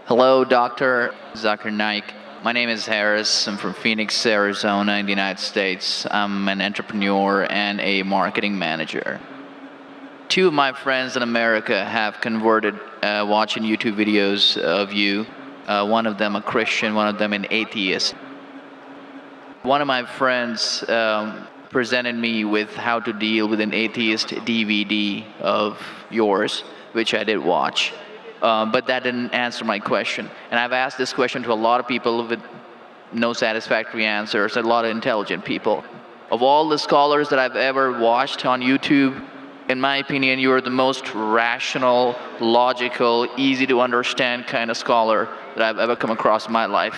Hello, Dr. Zakir Naik. My name is Harris. I'm from Phoenix, Arizona, in the United States. I'm an entrepreneur and a marketing manager. Two of my friends in America have converted watching YouTube videos of you. One of them a Christian, one of them an atheist. One of my friends presented me with how to deal with an atheist DVD of yours, which I did watch. But that didn't answer my question. And I've asked this question to a lot of people with no satisfactory answers, a lot of intelligent people. Of all the scholars that I've ever watched on YouTube, in my opinion, you are the most rational, logical, easy to understand kind of scholar that I've ever come across in my life.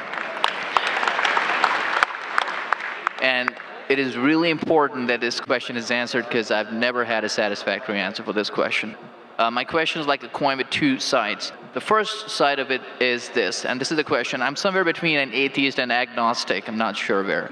And it is really important that this question is answered because I've never had a satisfactory answer for this question. My question is like a coin with two sides. The first side of it is this, and this is the question. I'm somewhere between an atheist and agnostic. I'm not sure where.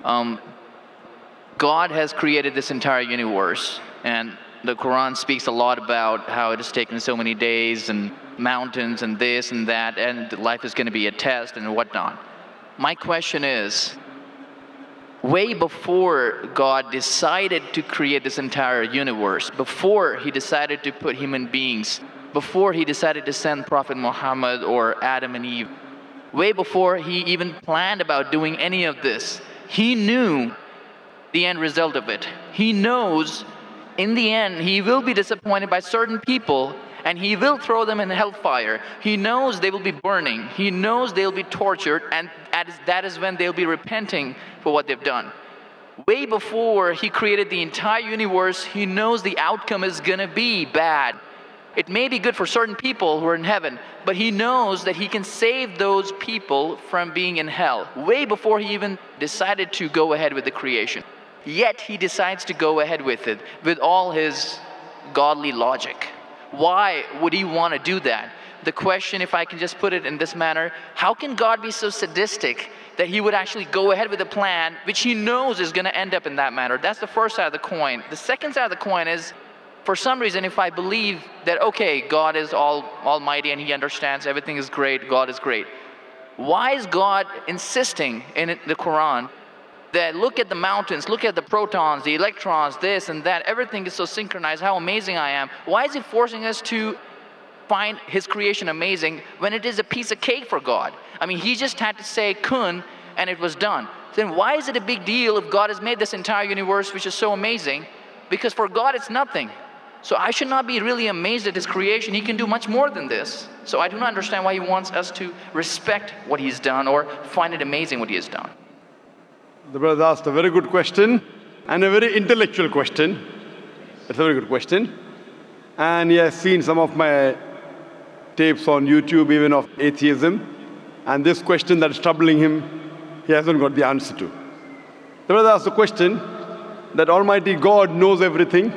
God has created this entire universe, and the Quran speaks a lot about how it has taken so many days and mountains and this and that, and life is going to be a test and whatnot. My question is, way before God decided to create this entire universe, before he decided to put human beings, before he decided to send Prophet Muhammad or Adam and Eve, way before he even planned about doing any of this, he knew the end result of it. He knows in the end he will be disappointed by certain people and he will throw them in hellfire. He knows they will be burning. He knows they'll be tortured, and that is when they'll be repenting for what they've done. Way before he created the entire universe, he knows the outcome is gonna be bad. It may be good for certain people who are in heaven, but he knows that he can save those people from being in hell. Way before he even decided to go ahead with the creation. Yet he decides to go ahead with it, with all his godly logic. Why would he want to do that? The question, if I can just put it in this manner, how can God be so sadistic that he would actually go ahead with a plan which he knows is going to end up in that manner? That's the first side of the coin. The second side of the coin is, for some reason, if I believe that, okay, God is almighty and he understands everything is great, God is great. Why is God insisting in the Quran that look at the mountains, look at the protons, the electrons, this and that, everything is so synchronized, how amazing I am. Why is he forcing us to find his creation amazing when it is a piece of cake for God? I mean, he just had to say kun and it was done. Then why is it a big deal if God has made this entire universe which is so amazing? Because for God it's nothing. So I should not be really amazed at his creation. He can do much more than this. So I do not understand why he wants us to respect what he's done or find it amazing what he has done. The brother asked a very good question and a very intellectual question. It's a very good question. And he has seen some of my tapes on YouTube, even of atheism. And this question that is troubling him, he hasn't got the answer to. The brother asked the question that Almighty God knows everything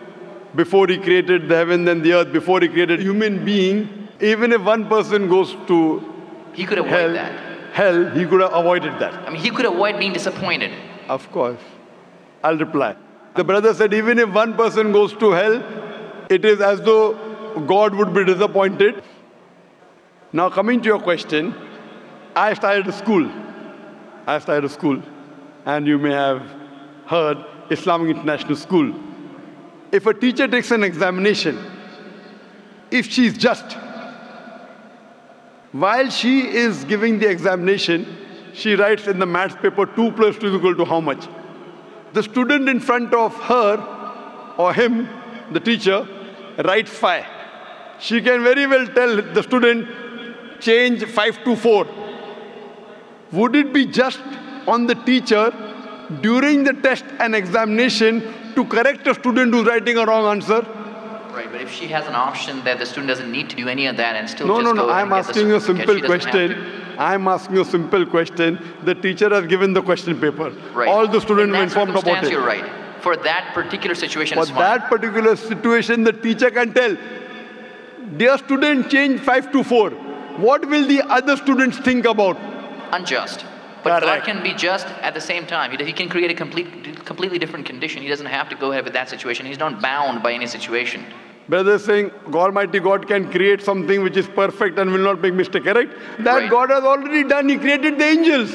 before he created the heaven and the earth, before he created human being. Even if one person goes to he could avoid that. Hell, he could have avoided that. I mean, he could avoid being disappointed. Of course. I'll reply. The brother said, even if one person goes to hell, it is as though God would be disappointed. Now, coming to your question, I started a school. And you may have heard Islamic International School. If a teacher takes an examination, if she is just, while she is giving the examination, she writes in the maths paper 2 plus 2 is equal to how much? The student in front of her or him, the teacher, writes 5. She can very well tell the student, change 5 to 4. Would it be just on the teacher during the test and examination to correct a student who's writing a wrong answer? Right, but if she has an option that the student doesn't need to do any of that and still I'm asking you a simple question. I'm asking you a simple question. The teacher has given the question paper. Right. All the students were informed about it. You're right. For that particular situation, For that particular situation, the teacher can tell, dear student, change 5 to 4. What will the other students think about? Unjust. But God can be just at the same time. He can create a completely different condition. He doesn't have to go ahead with that situation. He's not bound by any situation. Brother is saying Almighty God can create something which is perfect and will not make mistake, correct? That Right. God has already done. He created the angels.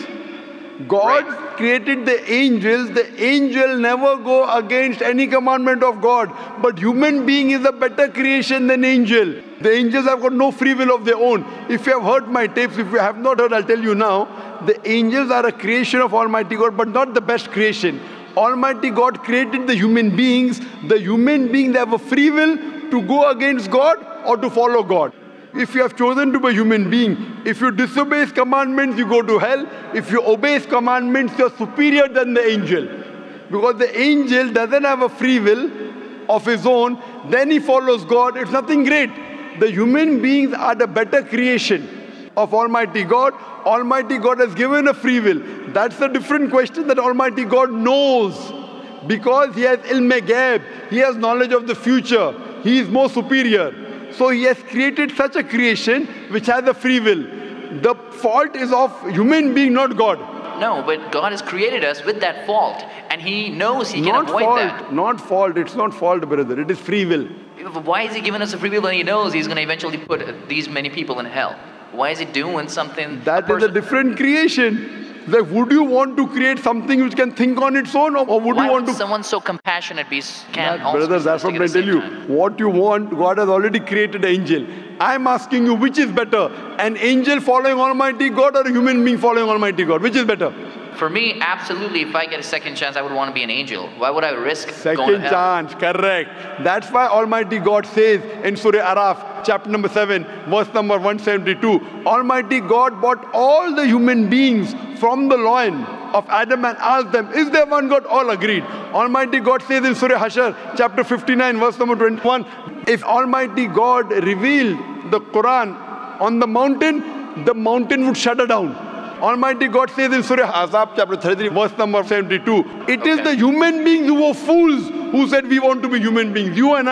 God Right. created the angels. The angel never go against any commandment of God. But human being is a better creation than angel. The angels have got no free will of their own. If you have heard my tapes, if you have not heard, I'll tell you now. The angels are a creation of Almighty God, but not the best creation. Almighty God created the human beings. The human beings, they have a free will to go against God or to follow God. If you have chosen to be a human being, if you disobey His commandments, you go to hell. If you obey His commandments, you're superior than the angel. Because the angel doesn't have a free will of his own, then he follows God. It's nothing great. The human beings are the better creation of Almighty God. Almighty God has given a free will. That's a different question that Almighty God knows. Because He has ilm-e-ghaib, He has knowledge of the future. He is more superior. So He has created such a creation which has a free will. The fault is of human being, not God. No, but God has created us with that fault, and He knows He can Not avoid fault, that. not fault. It's not fault, brother. It is free will. Why is He giving us a free will when He knows He's going to eventually put these many people in hell? Why is He doing something? That is a different creation. Like, would you want to create something which can think on its own, or would Why you want would to? someone so compassionate can That, also brother, be that's what sadistic I at the tell you. same time? What you want, God has already created an angel. I'm asking you, which is better? An angel following Almighty God or a human being following Almighty God? Which is better? For me, absolutely, if I get a second chance, I would want to be an angel. Why would I risk going to Second hell? chance, correct. That's why Almighty God says in Surah Araf, chapter number 7, verse number 172, Almighty God brought all the human beings from the loin of Adam and asked them, is there one God? All agreed. Almighty God says in Surah Hashar, chapter 59, verse number 21, if Almighty God revealed the Quran on the mountain would shudder down. Almighty God says in Surah Ahzab, chapter 33, verse number 72, it is the human beings who were fools who said we want to be human beings. You and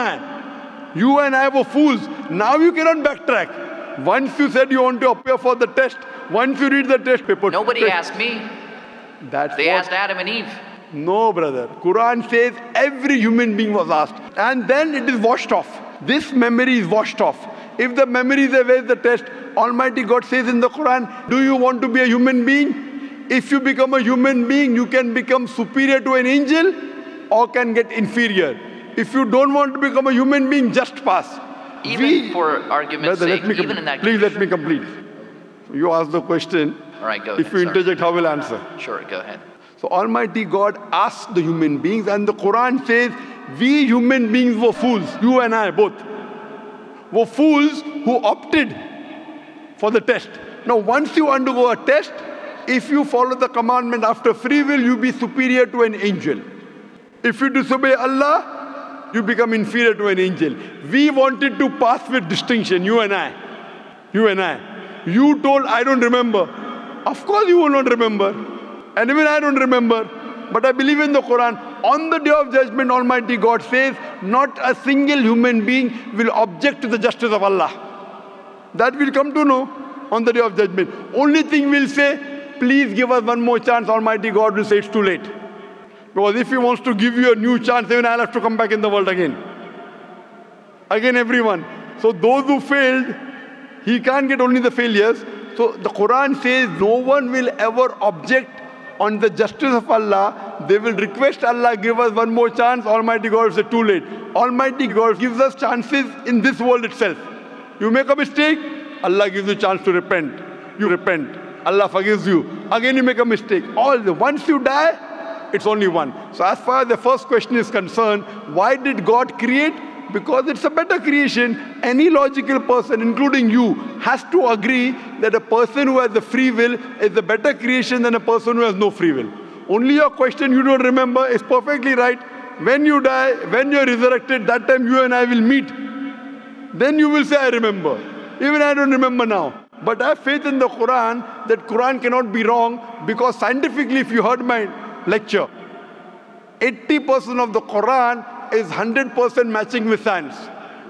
I were fools. Now you cannot backtrack. Once you said you want to appear for the test, once you read the test paper. Nobody asked me. They asked Adam and Eve. No, brother. Quran says every human being was asked. And then it is washed off. This memory is washed off. If the memory is there, where is the test? Almighty God says in the Quran, do you want to be a human being? If you become a human being, you can become superior to an angel or can get inferior. If you don't want to become a human being, just pass. Even for argument's brother, sake, even in that please let me condition. complete. You ask the question. All right, go If ahead. you Sorry. interject, how will I answer? Sure, go ahead. So Almighty God asked the human beings, and the Quran says, we human beings were fools, you and I both, were fools who opted for the test. Now once you undergo a test, if you follow the commandment after free will, you be superior to an angel. If you disobey Allah, you become inferior to an angel. We wanted to pass with distinction, you and I. You told, I don't remember. Of course you will not remember. And even I don't remember. But I believe in the Quran. On the day of judgment, Almighty God says, not a single human being will object to the justice of Allah. That we'll come to know on the day of judgment. Only thing we'll say, please give us one more chance. Almighty God will say it's too late. Because if He wants to give you a new chance, even I'll have to come back in the world again. Again, everyone. So those who failed, He can't get only the failures. So the Quran says no one will ever object on the justice of Allah. They will request Allah, give us one more chance. Almighty God will say too late. Almighty God gives us chances in this world itself. You make a mistake, Allah gives you a chance to repent. You repent. Allah forgives you. Again you make a mistake. Once you die, it's only one. So as far as the first question is concerned, why did God create? Because it's a better creation. Any logical person, including you, has to agree that a person who has the free will is a better creation than a person who has no free will. Only your question you don't remember is perfectly right. When you die, when you're resurrected, that time you and I will meet. Then you will say, I remember. Even I don't remember now. But I have faith in the Quran that Quran cannot be wrong, because scientifically, if you heard my lecture, 80% of the Quran is 100% matching with science.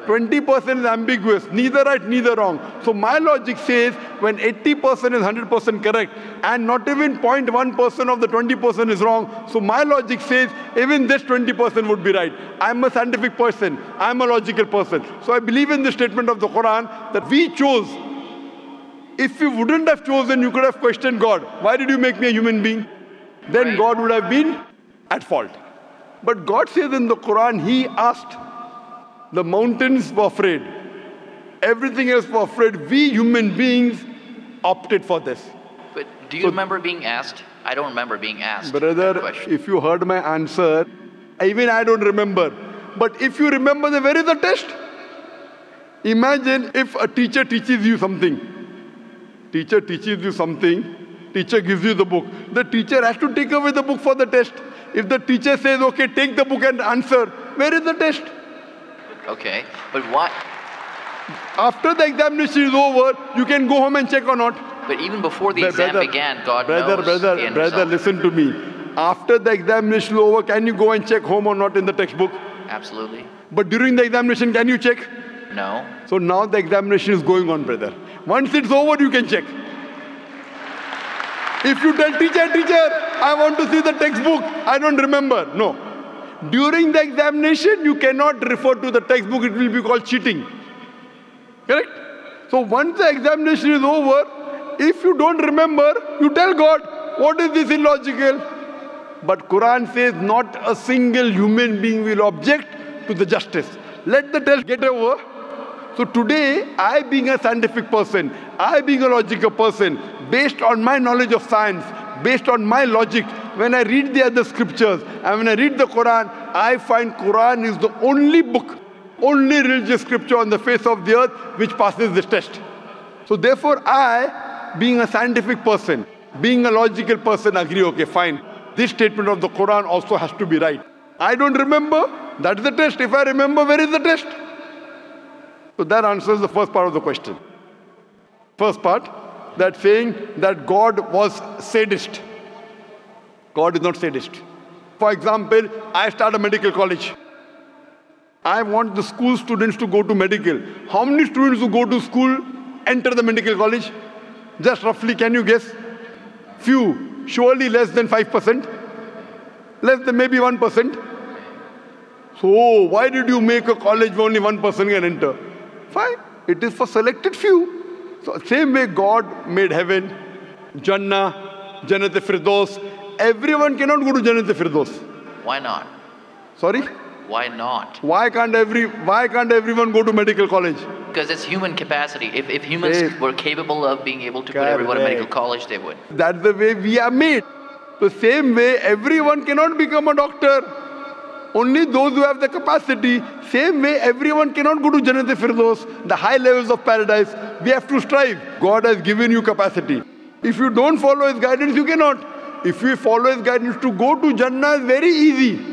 20% is ambiguous, neither right, neither wrong. So my logic says when 80% is 100% correct and not even 0.1% of the 20% is wrong, so my logic says even this 20% would be right. I'm a scientific person, I'm a logical person. So I believe in the statement of the Quran that we chose. If you wouldn't have chosen, you could have questioned God. Why did you make me a human being? Then God would have been at fault. But God says in the Quran, He asked. The mountains were afraid. Everything else was afraid. We human beings opted for this. But do you remember being asked? I don't remember being asked. Brother, if you heard my answer, even I don't remember. But if you remember, where is the test? Imagine if a teacher teaches you something. Teacher teaches you something. Teacher gives you the book. The teacher has to take away the book for the test. If the teacher says, okay, take the book and answer, where is the test? Okay, but why? After the examination is over, you can go home and check or not. But even before the exam began, God knows the end Brother, result. listen to me. After the examination is over, can you go and check home or not in the textbook? Absolutely. But during the examination, can you check? No. So now the examination is going on, brother. Once it's over, you can check. If you tell teacher, I want to see the textbook, I don't remember. No. During the examination, you cannot refer to the textbook. It will be called cheating. Correct? So once the examination is over, if you don't remember, you tell God, what is this illogical? But Quran says not a single human being will object to the justice. Let the test get over. So today, I being a scientific person, I being a logical person, based on my knowledge of science, based on my logic, when I read the other scriptures and when I read the Quran, I find Quran is the only book, only religious scripture on the face of the earth which passes this test. So therefore I, being a scientific person, being a logical person, agree, okay, fine. This statement of the Quran also has to be right. I don't remember, that's the test. If I remember, where is the test? So that answers the first part of the question. First part, that saying that God was sadist. God is not sadist. For example, I start a medical college. I want the school students to go to medical. How many students who go to school enter the medical college? Just roughly, can you guess? Few. Surely less than 5%. Less than maybe 1%. So why did you make a college where only 1% can enter? Fine. It is for selected few. So same way God made heaven, Jannah, Jannat-e-Firdaus. Everyone cannot go to Jannat-e-Firdaus. Why not? Sorry? Why not? Why can't everyone go to medical college? Because it's human capacity. If humans were capable of being able to put everyone in medical college, they would. That's the way we are made. The same way everyone cannot become a doctor. Only those who have the capacity. Same way everyone cannot go to Jannat-e-Firdaus, the high levels of paradise. We have to strive. God has given you capacity. If you don't follow His guidance, you cannot. If you follow His guidance, to go to Jannah is very easy.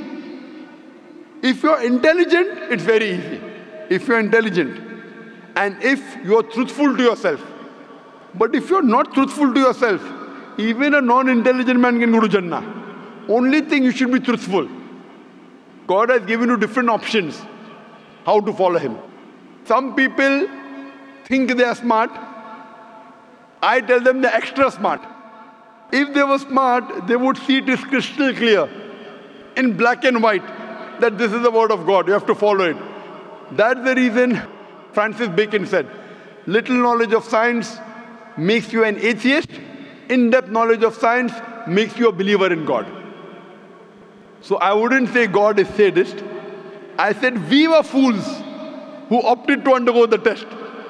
If you're intelligent, it's very easy. If you're intelligent and if you're truthful to yourself. But if you're not truthful to yourself, even a non-intelligent man can go to Jannah. Only thing, you should be truthful. God has given you different options how to follow Him. Some people think they are smart. I tell them they're extra smart. If they were smart, they would see it is crystal clear in black and white that this is the word of God. You have to follow it. That's the reason Francis Bacon said, little knowledge of science makes you an atheist. In-depth knowledge of science makes you a believer in God. So I wouldn't say God is sadist. I said we were fools who opted to undergo the test.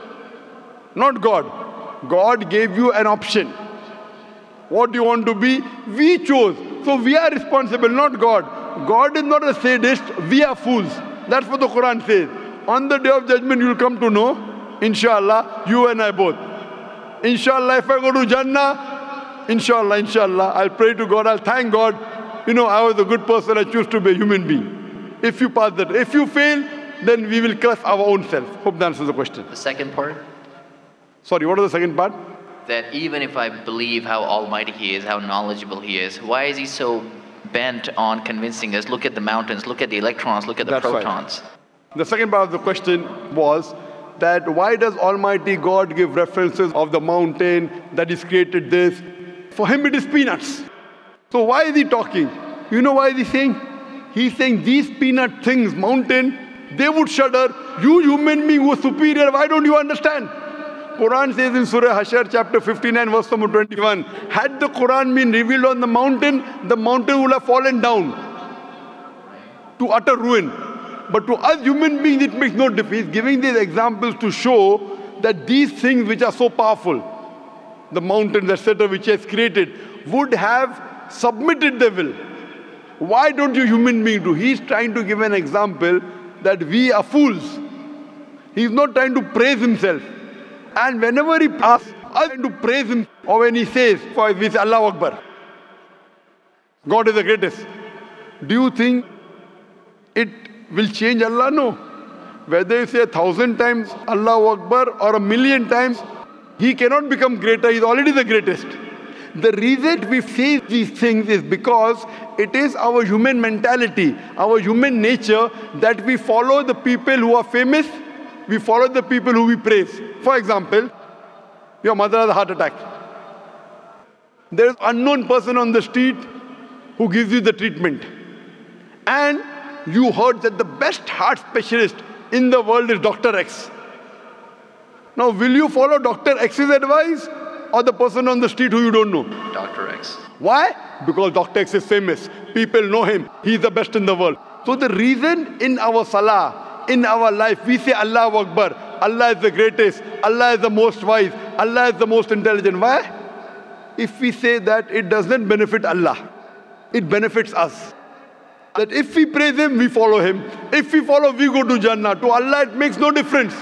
Not God. God gave you an option. What do you want to be? We chose. So we are responsible, not God. God is not a sadist. We are fools. That's what the Quran says. On the day of judgment, you will come to know, inshallah, you and I both. Inshallah, if I go to Jannah, inshallah, I'll pray to God, I'll thank God. You know, I was a good person, I choose to be a human being. If you pass that. If you fail, then we will curse our own self. Hope that answers the question. The second part? Sorry, what is the second part? That even if I believe how almighty He is, how knowledgeable He is, why is He so bent on convincing us, look at the mountains, look at the electrons, look at the protons? The second part of the question was that why does Almighty God give references of the mountain that He's created this? For Him it is peanuts. So why is He talking? You know why He's saying? He's saying these peanut things, mountain, they would shudder. You human being who are superior, why don't you understand? Quran says in Surah Hashr chapter 59 verse number 21, had the Quran been revealed on the mountain would have fallen down to utter ruin. But to us human beings it makes no difference. He's giving these examples to show that these things which are so powerful, the mountains etc. which He has created, would have submitted their will. Why don't you human beings do? He's trying to give an example that we are fools. He's not trying to praise Himself. And whenever He asks us to praise Him, or when He says, for we say Allahu Akbar, God is the greatest. Do you think it will change Allah? No. Whether you say 1,000 times Allahu Akbar or 1,000,000 times, He cannot become greater. He's already the greatest. The reason we say these things is because it is our human mentality, our human nature, that we follow the people who are famous, we follow the people who we praise. For example, your mother has a heart attack. There is an unknown person on the street who gives you the treatment. And you heard that the best heart specialist in the world is Dr. X. Now, will you follow Dr. X's advice or the person on the street who you don't know? Dr. X. Why? Because Dr. X is famous. People know him. He's the best in the world. So the reason in our salah, in our life, we say Allahu Akbar, Allah is the greatest, Allah is the most wise, Allah is the most intelligent. Why? If we say that, it doesn't benefit Allah. It benefits us. That if we praise Him, we follow Him. If we follow, we go to Jannah. To Allah, it makes no difference.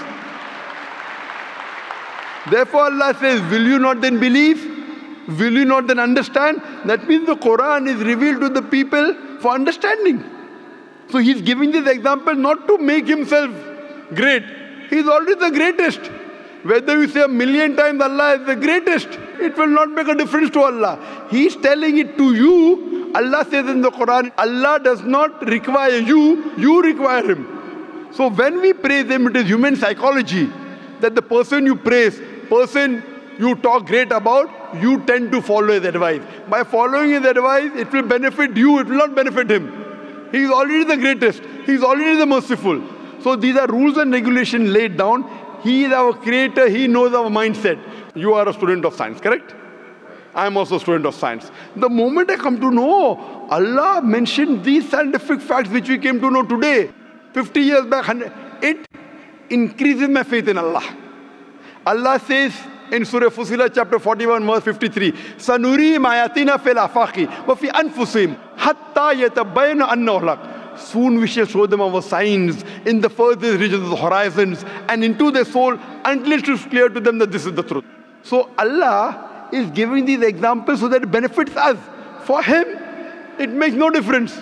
Therefore, Allah says, will you not then believe? Will you not then understand? That means the Quran is revealed to the people for understanding. So He's giving this example not to make Himself great. He's already the greatest. Whether you say 1,000,000 times Allah is the greatest, it will not make a difference to Allah. He's telling it to you. Allah says in the Quran, Allah does not require you, you require Him. So when we praise Him, it is human psychology that the person you praise, person you talk great about, you tend to follow his advice. By following his advice, it will benefit you, it will not benefit him. He is already the greatest. He is already the merciful. So these are rules and regulations laid down. He is our creator. He knows our mindset. You are a student of science, correct? I am also a student of science. The moment I come to know, Allah mentioned these scientific facts which we came to know today, 50 years back, it increases my faith in Allah. Allah says in Surah Fussilat chapter 41 verse 53, Sanurihim ayatina fil afaqi wa fi anfusihim hatta yatabayyana annahu al-haq. Soon we shall show them our signs in the furthest regions of the horizons and into their soul until it is clear to them that this is the truth. So Allah is giving these examples so that it benefits us. For Him, it makes no difference.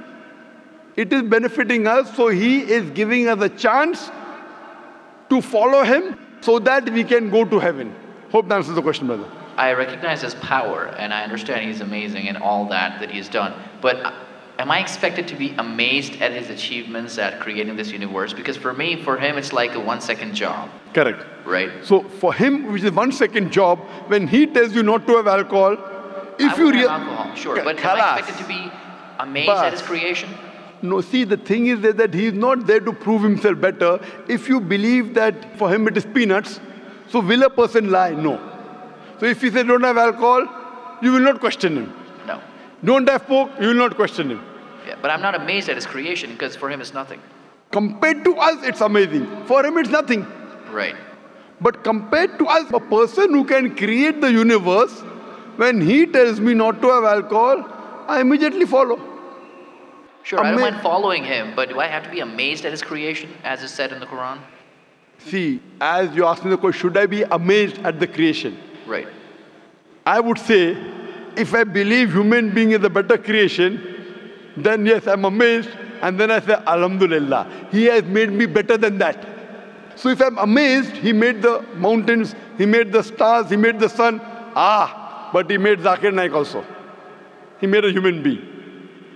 It is benefiting us, so He is giving us a chance to follow Him so that we can go to heaven. Hope that answers the question, brother. I recognize His power, and I understand He's amazing and all that He's done. But am I expected to be amazed at His achievements at creating this universe? Because for Him, it's like a 1-second job. Correct. Right? So for Him, which is 1-second job, when He tells you not to have alcohol, if you have alcohol, sure. But am I expected to be amazed at His creation? No, see, the thing is that He is not there to prove Himself better. If you believe that for Him it is peanuts, so will a person lie? No. So if He says don't have alcohol, you will not question Him. No. Don't have pork, you will not question Him. Yeah, but I'm not amazed at His creation because for Him it's nothing. Compared to us, it's amazing. For Him, it's nothing. Right. But compared to us, a person who can create the universe, when He tells me not to have alcohol, I immediately follow. Sure, I don't mind following Him, but do I have to be amazed at His creation, as is said in the Quran? See, as you asked me the question, should I be amazed at the creation? Right. I would say, if I believe human being is a better creation, then yes, I'm amazed, and then I say, Alhamdulillah, He has made me better than that. So if I'm amazed, He made the mountains, He made the stars, He made the sun, but He made Zakir Naik also. He made a human being.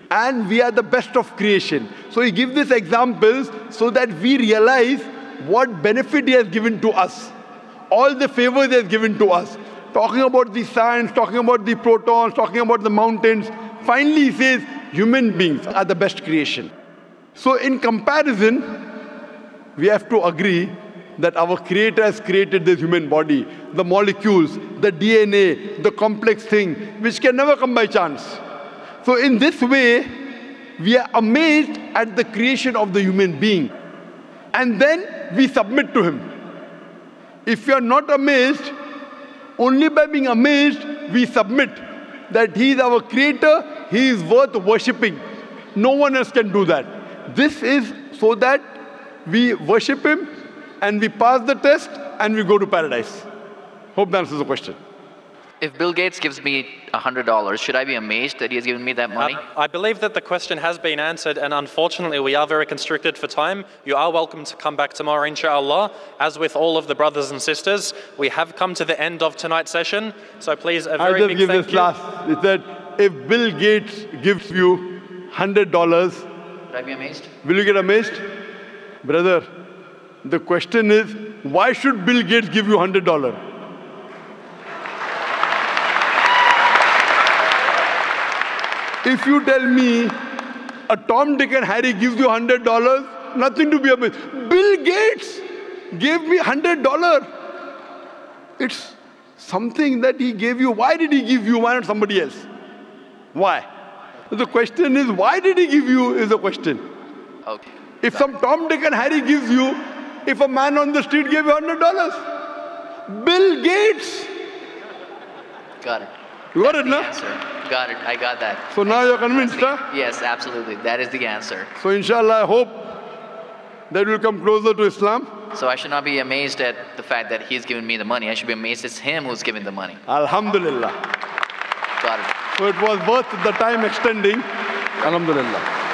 and we are the best of creation. So he gives these examples so that we realize what benefit he has given to us, all the favors he has given to us. Talking about the sands, talking about the protons, talking about the mountains. Finally he says, human beings are the best creation. So in comparison, we have to agree that our Creator has created this human body, the molecules, the DNA, the complex thing, which can never come by chance. So in this way, we are amazed at the creation of the human being. And then we submit to him. If we are not amazed, only by being amazed, we submit that he is our creator, he is worth worshipping. No one else can do that. This is so that we worship him and we pass the test and we go to paradise. Hope that answers the question. If Bill Gates gives me $100, should I be amazed that he has given me that money? I believe that the question has been answered, and unfortunately we are very constricted for time. You are welcome to come back tomorrow, inshallah. As with all of the brothers and sisters, we have come to the end of tonight's session, so please a very big thank you. I'll just give this last. It said, if Bill Gates gives you $100, should I be amazed? Will you get amazed? Brother, the question is, why should Bill Gates give you $100? If you tell me a Tom, Dick and Harry gives you $100, nothing to be amazed. Bill Gates gave me $100. It's something that he gave you. Why did he give you? Why not somebody else? Why? The question is, why did he give you is the question. Okay. If some Tom, Dick and Harry gives you, if a man on the street gave you $100, Bill Gates. Got it. You got it, no? Got it. I got that. So now you're convinced, huh? Yes, absolutely. That is the answer. So inshallah, I hope that we'll come closer to Islam. So I should not be amazed at the fact that he's given me the money. I should be amazed it's him who's giving the money. Alhamdulillah. Got it. So it was worth the time extending. Alhamdulillah.